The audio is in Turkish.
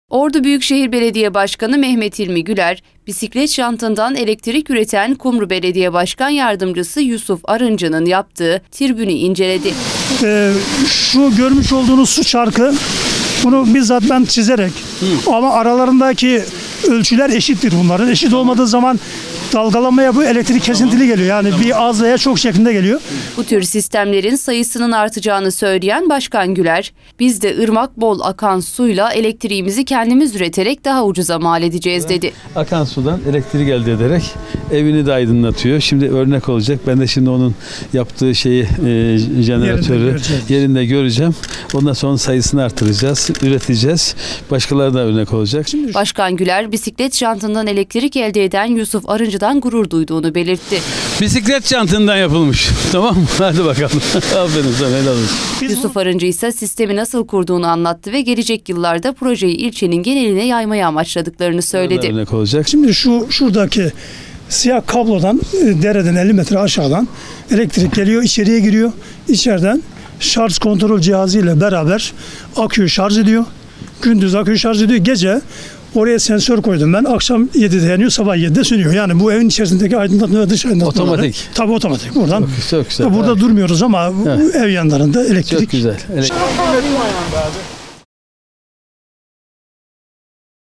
Ordu Büyükşehir Belediye Başkanı Mehmet İlmi Güler, bisiklet jantından elektrik üreten Kumru Belediye Başkan Yardımcısı Yusuf Arıncı'nın yaptığı tribünü inceledi. Şu görmüş olduğunuz su çarkı, bunu bizzat ben çizerek ama aralarındaki ölçüler eşittir bunların. Eşit olmadığı zaman dalgalanmaya bu elektrik kesintili geliyor. Yani bir az veya çok şeklinde geliyor. Bu tür sistemlerin sayısının artacağını söyleyen Başkan Güler, biz de ırmak bol akan suyla elektriğimizi kendimiz üreterek daha ucuza mal edeceğiz dedi. Akan sudan elektrik elde ederek evini de aydınlatıyor. Şimdi örnek olacak. Ben de şimdi onun yaptığı şeyi, jeneratörü yerinde göreceğim. Ondan sonra sayısını artıracağız, üreteceğiz. Başkaları da örnek olacak. Başkan Güler, bisiklet jantından elektrik elde eden Yusuf Arıncı'dan gurur duyduğunu belirtti. Bisiklet jantından yapılmış. Tamam mı? Hadi bakalım. Aferin sana, helal olsun. Yusuf Arıncı ise sistemi nasıl kurduğunu anlattı ve gelecek yıllarda projeyi ilçenin geneline yaymaya amaçladıklarını söyledi. Örnek olacak. Şimdi şuradaki siyah kablodan, dereden 50 metre aşağıdan elektrik geliyor, içeriye giriyor. İçeriden şarj kontrol cihazı ile beraber aküyü şarj ediyor. Gündüz aküyü şarj ediyor. Gece oraya sensör koydum ben. Akşam 7'de yanıyor, sabah 7'de sönüyor. Yani bu evin içerisindeki aydınlatma ve dış aydınlatmaları. Otomatik. Tabii otomatik. Buradan. Çok güzel. Burada durmuyoruz ama ev yanlarında elektrik. Çok güzel.